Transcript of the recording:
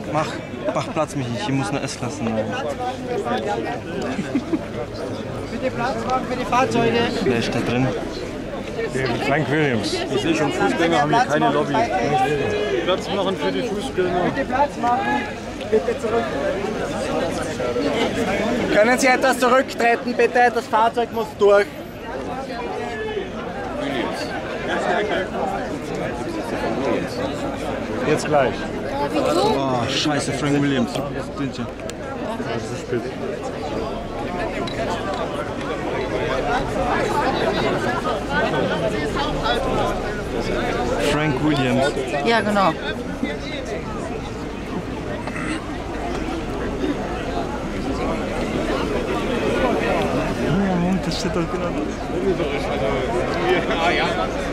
Mach Platz, Michi, ich muss eine S-Klasse nehmen. Bitte Platz machen für die Fahrzeuge. Wer ist da drin? Frank Williams. Ich sehe schon, Fußgänger haben hier keine Lobby. Platz machen für die Fußgänger. Bitte Platz machen. Bitte zurück. Können Sie etwas zurücktreten, bitte? Das Fahrzeug muss durch. Jetzt gleich. Oh, scheiße, Frank Williams. Das ist spät. Frank Williams. Ja, genau. Ja, das steht doch genau.